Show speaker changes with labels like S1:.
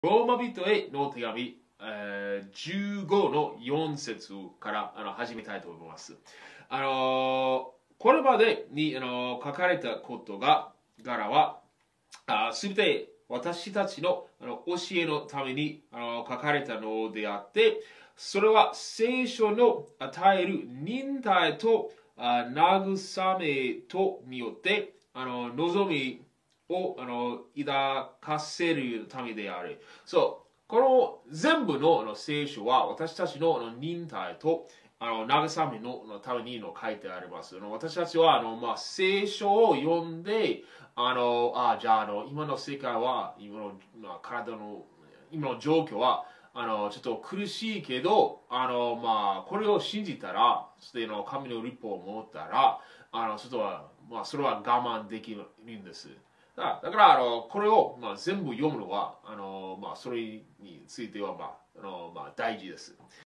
S1: ローマ人への手紙、15の4節から始めたいと思います。これまでに書かれたことからは、すべて私たちの教えのために書かれたのであって、それは聖書の与える忍耐と慰めとによって望みを抱かせるためである。そう、この全部の聖書は私たちの忍耐と慰めのために書いてあります。私たちは聖書を読んで、じゃあ今の世界は、今の体の今の状況はちょっと苦しいけど、これを信じたら、そして神の立法を持ったら、ちょっとそれは我慢できるんです。だから、これを、全部読むのは、それについては、大事です。